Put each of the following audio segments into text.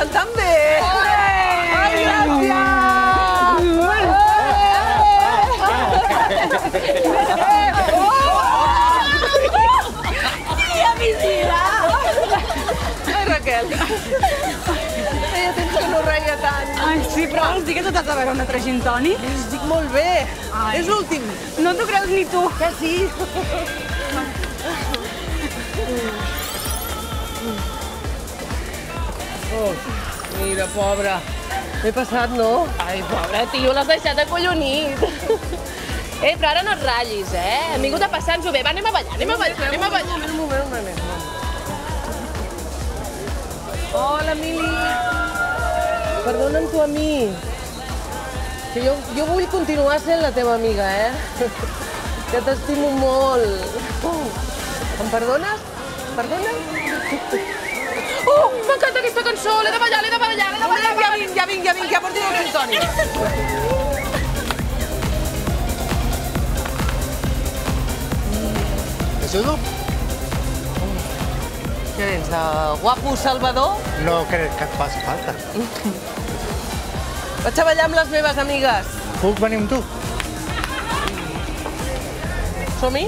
ballant tan bé! Ai, gràcies! Tia Visila! Ai, Raquel. Feia temps que no reia tant. Ai, sí, però vols dir que tu t'has de veure un altre gin tònic? Estic molt bé. És l'últim. No t'ho creus ni tu. Que sí? Oh, mira, pobra. M'he passat, no? Ai, pobre tio, l'has deixat acollonit. Però ara no et ratllis, Hem vingut a passar-nos-ho bé. Va, anem a ballar, anem a ballar. Un moment. Hola, Mili. Perdona'm tu a mi. Que jo vull continuar sent la teva amiga, Que t'estimo molt. Em perdones? Oh, m'encanta aquesta cançó, l'he de ballar. Ja vinc, ja porto el gin tònic. ¿Es eso? Què ets, de guapo Salvador? No crec que et faci falta. Vaig a ballar amb les meves amigues. Puc venir amb tu? Som-hi?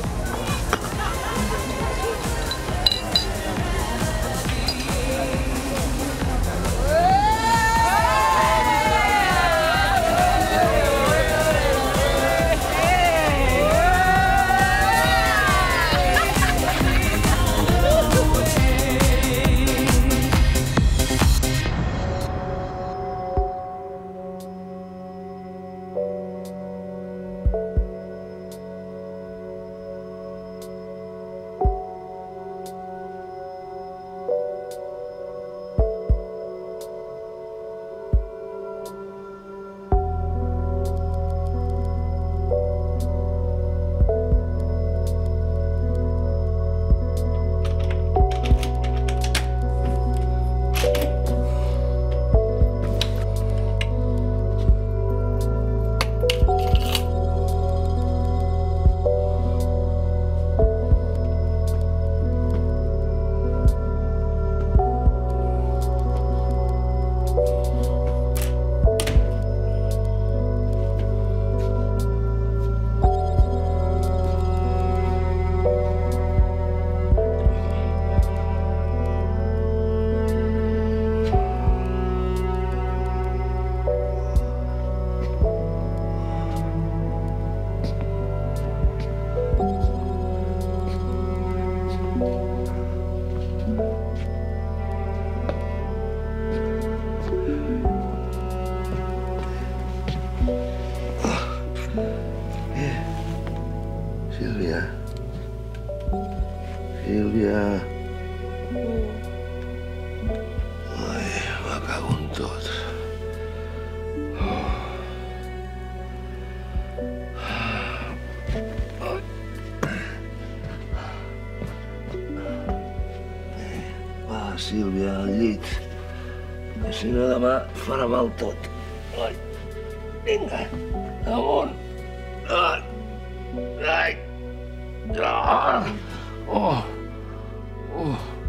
Sílvia... Ai, me cago en tot. Va, Sílvia, al llit. Que si no demà farà mal tot. Ai, vinga, amunt. Ai, ai. Oh, oh.